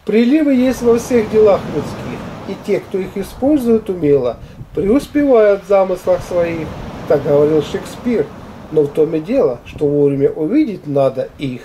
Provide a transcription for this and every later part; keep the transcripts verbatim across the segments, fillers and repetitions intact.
Приливы есть во всех делах людских, и те, кто их использует умело, преуспевают в замыслах своих, так говорил Шекспир. Но в том и дело, что вовремя увидеть надо их.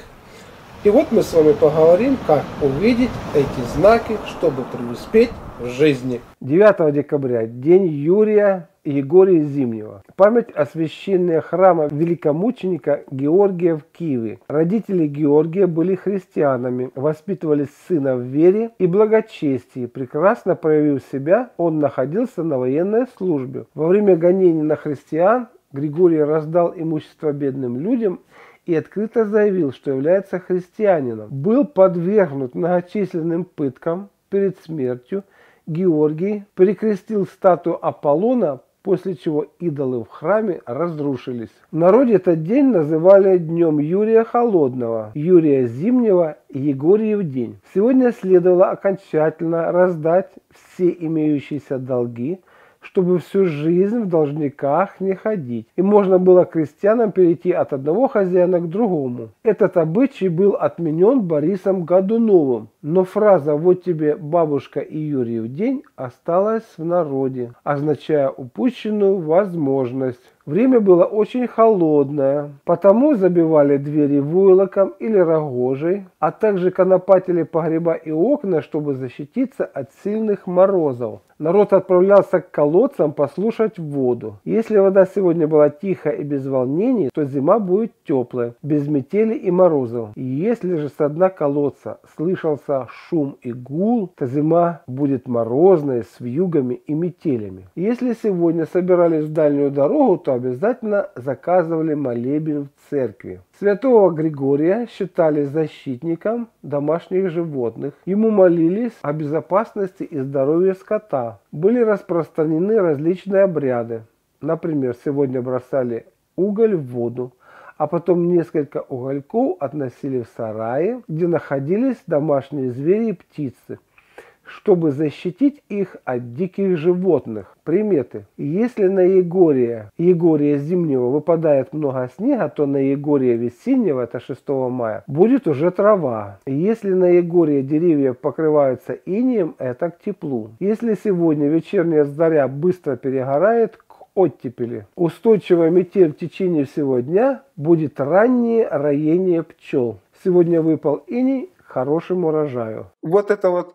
И вот мы с вами поговорим, как увидеть эти знаки, чтобы преуспеть в жизни. девятого декабря, день Юрия и Егория Зимнего. Память о священные храма великомученика Георгия в Киеве. Родители Георгия были христианами, воспитывали сына в вере и благочестии. Прекрасно проявив себя, он находился на военной службе. Во время гонений на христиан Григорий раздал имущество бедным людям и открыто заявил, что является христианином. Был подвергнут многочисленным пыткам. Перед смертью Георгий перекрестил статую Аполлона, после чего идолы в храме разрушились. В народе этот день называли днем Юрия Холодного, Юрия Зимнего и Егорьев день. Сегодня следовало окончательно раздать все имеющиеся долги, чтобы всю жизнь в должниках не ходить. И можно было крестьянам перейти от одного хозяина к другому. Этот обычай был отменен Борисом Годуновым. Но фраза «вот тебе бабушка и Юрьев день» осталась в народе, означая упущенную возможность. Время было очень холодное, потому забивали двери войлоком или рогожей, а также конопатили погреба и окна, чтобы защититься от сильных морозов. Народ отправлялся к колодцам послушать воду. Если вода сегодня была тихая и без волнений, то зима будет теплая, без метели и морозов. И если же со дна колодца слышался шум и гул, то зима будет морозной, с вьюгами и метелями. Если сегодня собирались в дальнюю дорогу, то обязательно заказывали молебен в церкви. Святого Григория считали защитником домашних животных. Ему молились о безопасности и здоровье скота. Были распространены различные обряды. Например, сегодня бросали уголь в воду, а потом несколько угольков относили в сараи, где находились домашние звери и птицы, чтобы защитить их от диких животных. Приметы. Если на Егория, Егория Зимнего выпадает много снега, то на Егория Весеннего, это шестого мая, будет уже трава. Если на Егория деревья покрываются инеем, это к теплу. Если сегодня вечерняя заря быстро перегорает, к оттепели. Устойчивая метель в течение всего дня будет раннее роение пчел. Сегодня выпал иней к хорошему урожаю. Вот это вот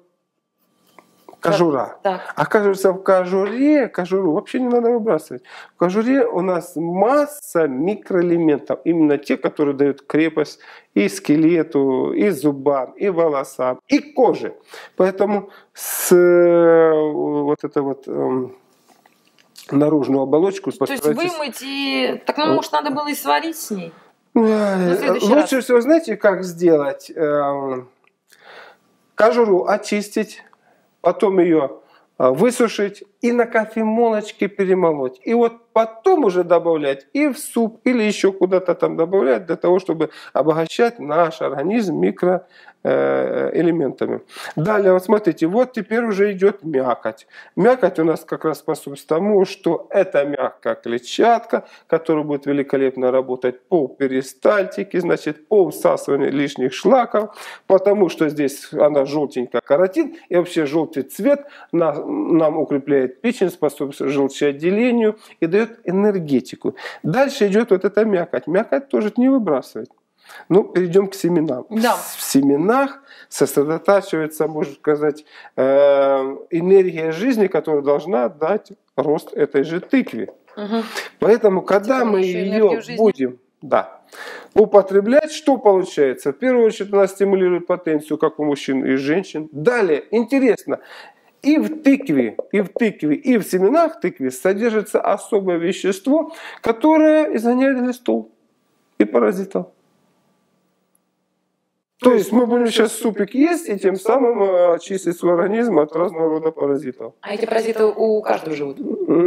кожура. Так. Оказывается, в кожуре, кожуру вообще не надо выбрасывать. В кожуре у нас масса микроэлементов. Именно те, которые дают крепость и скелету, и зубам, и волосам, и коже. Поэтому с вот это вот э, наружную оболочку... То есть вымыть и... Так, ну, может, надо было и сварить с ней? Лучше раз. всего, знаете, как сделать? Кожуру очистить, потом ее высушить и на кофемолочке перемолоть. И вот потом уже добавлять и в суп, или еще куда-то там добавлять, для того, чтобы обогащать наш организм микроэлементами. Далее, вот смотрите, вот теперь уже идет мякоть. Мякоть у нас как раз способствует тому, что это мягкая клетчатка, которая будет великолепно работать по перистальтике, значит, по всасыванию лишних шлаков, потому что здесь она желтенькая, каротин, и вообще желтый цвет нам, нам укрепляет печень, способствует желчеотделению и дает энергетику. Дальше идет вот эта мякоть. Мякоть тоже не выбрасывать. Ну, перейдем к семенам. Да. В семенах сосредотачивается, можно сказать, энергия жизни, которая должна дать рост этой же тыкве. Угу. Поэтому, когда мы ее будем да, употреблять, что получается? В первую очередь, она стимулирует потенцию, как у мужчин и женщин. Далее, интересно, и в тыкве, и в тыкве, и в семенах тыквы содержится особое вещество, которое изгоняет глистов и паразитов. То есть мы будем сейчас супик есть и тем самым очистить свой организм от разного рода паразитов. А эти паразиты у каждого живут?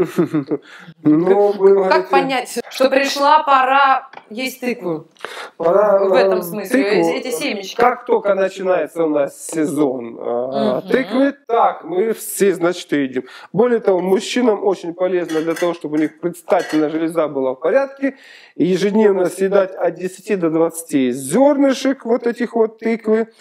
Как понять, что пришла пора есть тыкву? Пора в этом смысле, эти семечки. Как только начинается у нас сезон тыквы, так мы все, значит, едим. Более того, мужчинам очень полезно для того, чтобы у них предстательная железа была в порядке, ежедневно съедать от десяти до двадцати зернышек вот этих вот тыквы.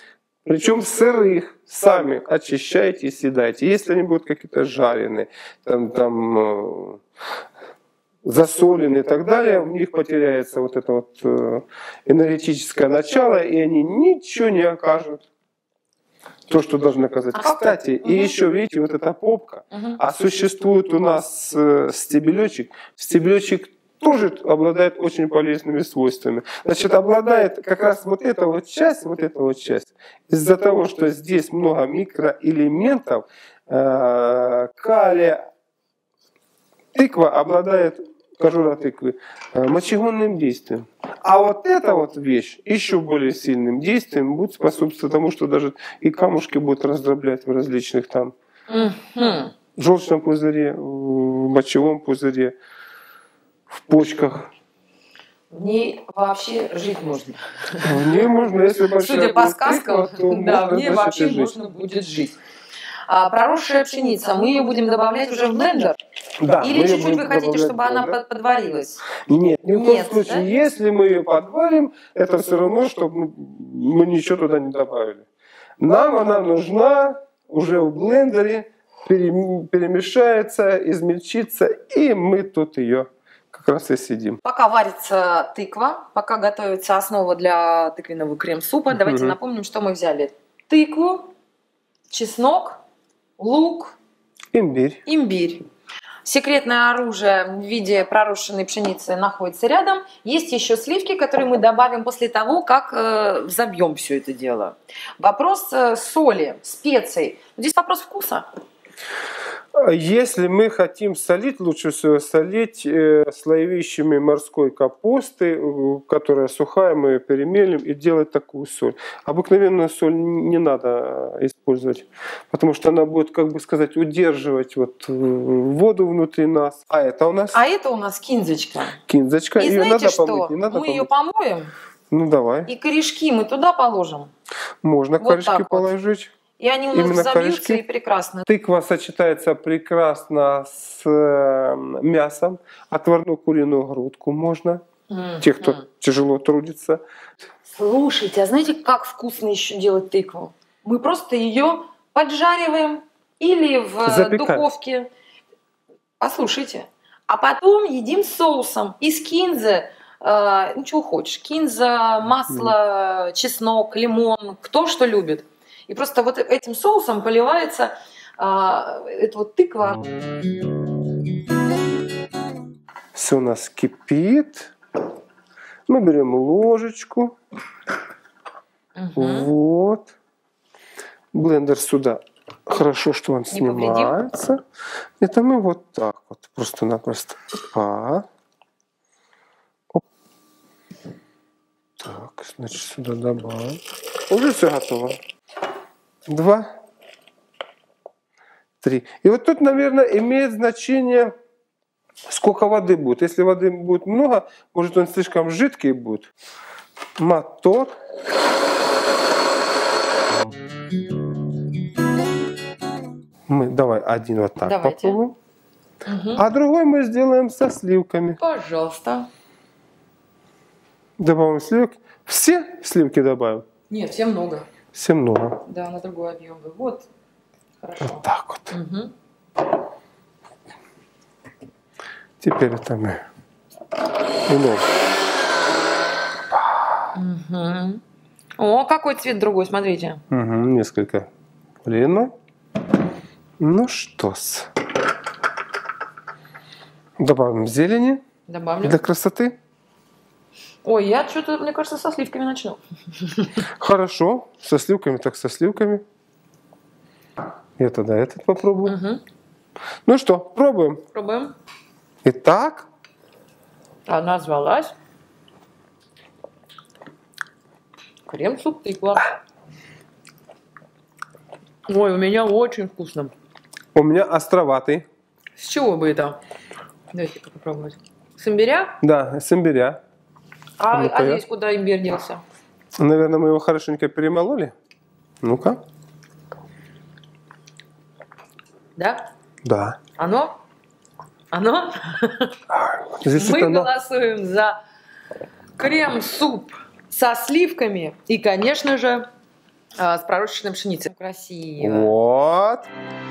Причем сырых сами очищайте и съедайте. Если они будут какие-то жареные, там, там, засоленные и так далее, у них потеряется вот это вот энергетическое начало, и они ничего не окажут. То, что должны оказать. А Кстати, угу. и еще, видите, вот эта попка, угу. а существует у нас стебелечек. Стебелечек тоже обладает очень полезными свойствами. Значит, обладает как раз вот эта вот часть, вот эта вот часть. Из-за того, что здесь много микроэлементов, э, калия, тыква обладает, кожура тыквы, э, мочегонным действием. А вот эта вот вещь еще более сильным действием будет способствовать тому, что даже и камушки будут раздроблять в различных там угу. в желчном пузыре, в мочевом пузыре, в почках. В ней вообще жить можно. В ней можно, если большая Судя по сказкам, тыква, да, в ней можно, вообще жить. можно будет жить. А проросшая пшеница, мы ее будем добавлять уже в блендер? Да, Или чуть-чуть вы хотите, чтобы она под, подварилась? Нет, ни в коем Нет, случае. да? Если мы ее подварим, это все равно, чтобы мы ничего туда не добавили. Нам она нужна уже в блендере, перемешается, измельчится, и мы тут ее как раз и сидим. Пока варится тыква, пока готовится основа для тыквенного крем-супа, давайте Угу. напомним, что мы взяли. Тыкву, чеснок, лук, Имбирь. имбирь. Секретное оружие в виде пророщенной пшеницы находится рядом. Есть еще сливки, которые мы добавим после того, как э, взобьем все это дело. Вопрос э, соли, специй. Здесь вопрос вкуса. Если мы хотим солить, лучше всего солить э, слоевищами морской капусты, э, которая сухая, мы ее перемелим и делать такую соль. Обыкновенную соль не надо использовать, потому что она будет, как бы сказать, удерживать вот, э, воду внутри нас. А это у нас А это у нас кинзочка. кинзочка. И Ее знаете надо что? помыть, не надо Мы ее помыть? помоем, Ну давай. и корешки мы туда положим. Можно вот корешки так вот. положить. И они у нас Именно взобьются корешки? и прекрасно. Тыква сочетается прекрасно с э, мясом. Отварную куриную грудку можно. М-м. Те, кто тяжело трудится. Слушайте, а знаете, как вкусно еще делать тыкву? Мы просто ее поджариваем или в Запекаем. духовке. Послушайте. А потом едим с соусом из кинзы. Э, ну, чего хочешь. Кинза, масло, чеснок, лимон. Кто что любит. И просто вот этим соусом поливается э, эта вот тыква. Все у нас кипит. Мы берем ложечку. Угу. Вот. Блендер сюда. Хорошо, что он Не снимается. Это мы вот так вот. Просто-напросто. Опа. Оп. Так, значит, сюда добавим. Уже все готово. Два. Три. И вот тут, наверное, имеет значение, сколько воды будет. Если воды будет много, может он слишком жидкий будет. Мотор. Мы давай один вот так Давайте. попробуем. Угу. А другой мы сделаем со сливками. Пожалуйста. Добавим сливки. Все сливки добавим? Нет, всем много. Все много. Да, на другой объем. Вот. Хорошо. Вот так вот. Угу. Теперь это мы. Много. Угу. О, какой цвет другой, смотрите. Угу, несколько блинов. Ну что-с. Добавим зелени Добавлю. для красоты. Ой, я что-то, мне кажется, со сливками начну. Хорошо. Со сливками, так со сливками. Я тогда этот попробую. Угу. Ну что, пробуем. Пробуем. Итак. Она звалась крем-суп тыква. Ой, у меня очень вкусно. У меня островатый. С чего бы это? Давайте-ка попробовать. С имбиря? Да, с имбиря. А, Ну-ка а я. здесь куда имбирь делся? Наверное, мы его хорошенько перемололи. Ну-ка. Да? Да. Оно? Оно? Здесь Мы это оно. голосуем за крем-суп со сливками и, конечно же, А, с пророщенной пшеницей. Красиво. Вот.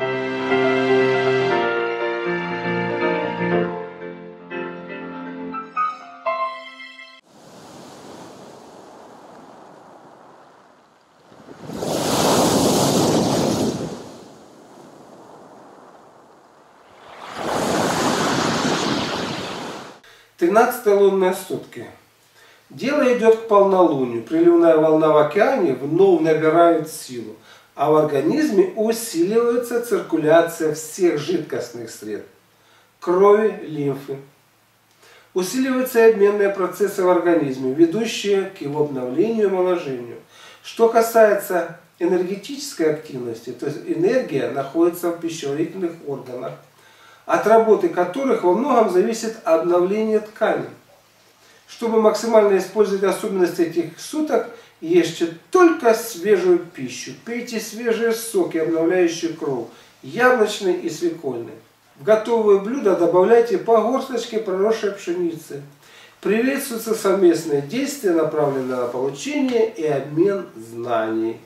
тринадцатые лунные сутки. Дело идет к полнолунию. Приливная волна в океане вновь набирает силу, а в организме усиливается циркуляция всех жидкостных средств – крови, лимфы. Усиливаются и обменные процессы в организме, ведущие к его обновлению и омоложению. Что касается энергетической активности, то есть энергия находится в пищеварительных органах, от работы которых во многом зависит обновление тканей. Чтобы максимально использовать особенности этих суток, ешьте только свежую пищу, пейте свежие соки, обновляющие кровь, яблочный и свекольный. В готовые блюда добавляйте по горсточке проросшей пшеницы. Приветствуются совместные действия, направленные на получение и обмен знаний.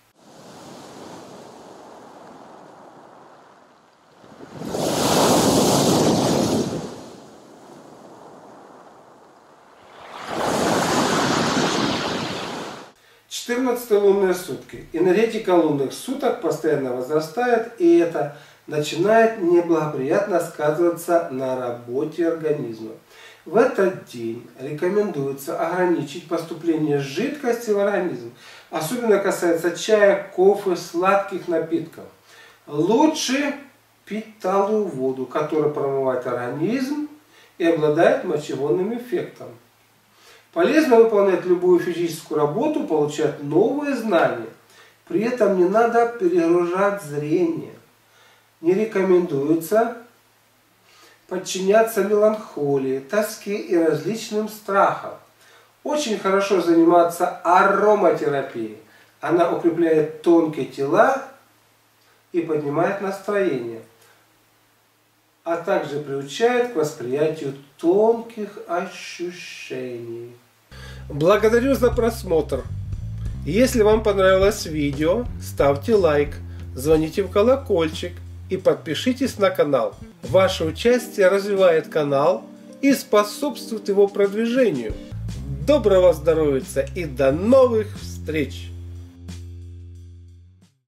четырнадцатые лунные сутки. Энергетика лунных суток постоянно возрастает, и это начинает неблагоприятно сказываться на работе организма. В этот день рекомендуется ограничить поступление жидкости в организм. Особенно касается чая, кофе, сладких напитков. Лучше пить талую воду, которая промывает организм и обладает мочегонным эффектом. Полезно выполнять любую физическую работу, получать новые знания. При этом не надо перегружать зрение. Не рекомендуется подчиняться меланхолии, тоске и различным страхам. Очень хорошо заниматься ароматерапией. Она укрепляет тонкие тела и поднимает настроение, а также приучает к восприятию тонких ощущений. Благодарю за просмотр. Если вам понравилось видео, ставьте лайк, звоните в колокольчик и подпишитесь на канал. Ваше участие развивает канал и способствует его продвижению. Доброго здоровья и до новых встреч!